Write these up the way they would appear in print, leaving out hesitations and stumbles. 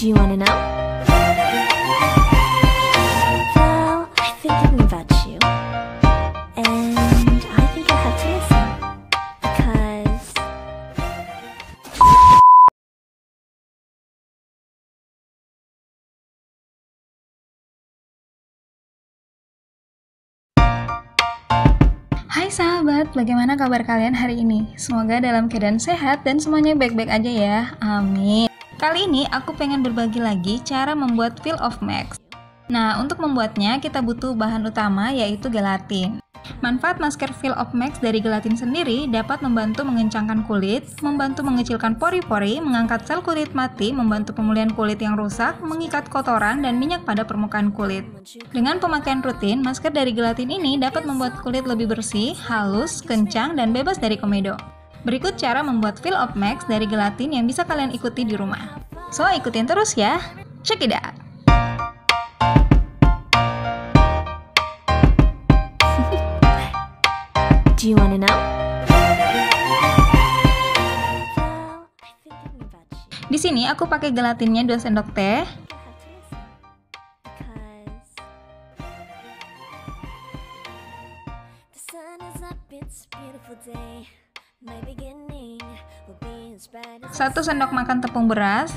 Do you wanna know? Well, I've been thinking about you, and I think I have to listen, because Hai sahabat, bagaimana kabar kalian hari ini? Semoga dalam keadaan sehat dan semuanya baik-baik aja ya, amin. Kali ini aku pengen berbagi lagi cara membuat Peel Off Mask. Nah, untuk membuatnya kita butuh bahan utama yaitu gelatin. Manfaat masker Peel Off Mask dari gelatin sendiri dapat membantu mengencangkan kulit, membantu mengecilkan pori-pori, mengangkat sel kulit mati, membantu pemulihan kulit yang rusak, mengikat kotoran dan minyak pada permukaan kulit. Dengan pemakaian rutin, masker dari gelatin ini dapat membuat kulit lebih bersih, halus, kencang, dan bebas dari komedo. Berikut cara membuat Peel Off Mask dari gelatin yang bisa kalian ikuti di rumah. So, ikutin terus ya. Check it out! do you wanna know? Di sini aku pakai gelatinnya 2 sendok teh. Satu sendok makan tepung beras.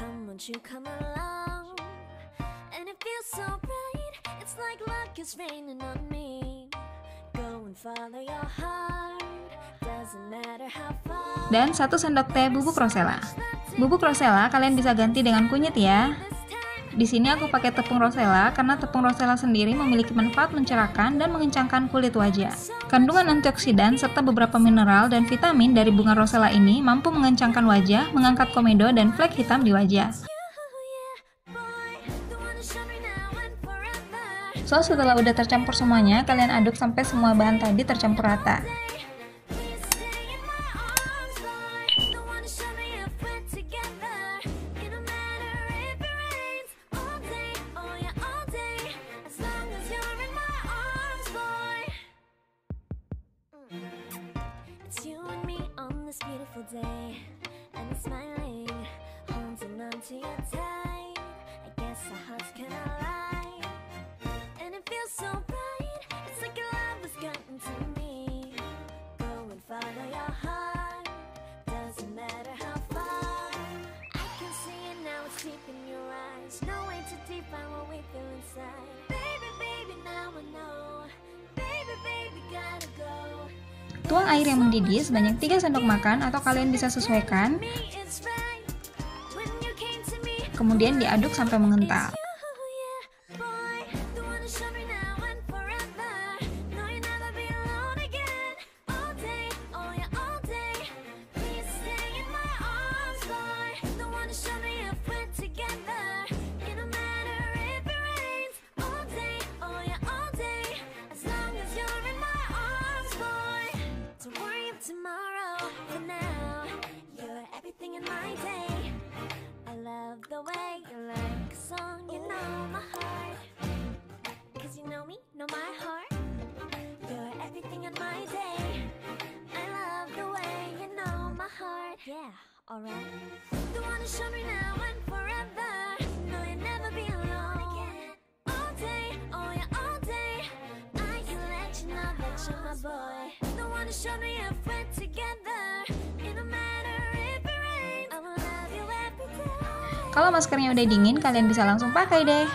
Dan 1 sendok teh bubuk rosella. Bubuk rosella kalian bisa ganti dengan kunyit ya. Di sini aku pakai tepung rosella karena tepung rosella sendiri memiliki manfaat mencerahkan dan mengencangkan kulit wajah. Kandungan antioksidan serta beberapa mineral dan vitamin dari bunga rosella ini mampu mengencangkan wajah, mengangkat komedo dan flek hitam di wajah. So, setelah udah tercampur semuanya, kalian aduk sampai semua bahan tadi tercampur rata. Tuang air yang mendidih sebanyak 3 sendok makan atau kalian bisa sesuaikan. Kemudian diaduk sampai mengental. The way you like a song, you know my heart. Cause you know me, know my heart. You're everything in my day. I love the way you know my heart. Yeah, alright. You wanna show me now and forever. No, you'll never be alone again. All day, oh yeah, all day. I can let you know that you're my boy. You wanna show me if we're together. It don't matter if it rains. I will love you every day. Kalau maskernya udah dingin, kalian bisa langsung pakai deh.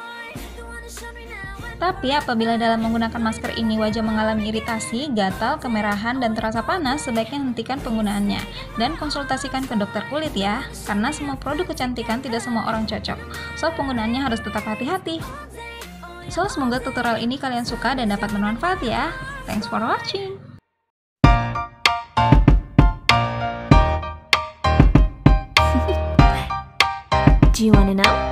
Tapi apabila dalam menggunakan masker ini wajah mengalami iritasi, gatal, kemerahan, dan terasa panas, sebaiknya hentikan penggunaannya. Dan konsultasikan ke dokter kulit ya, karena semua produk kecantikan tidak semua orang cocok. So, penggunaannya harus tetap hati-hati. So, semoga tutorial ini kalian suka dan dapat bermanfaat ya. Thanks for watching. Do you wanna know?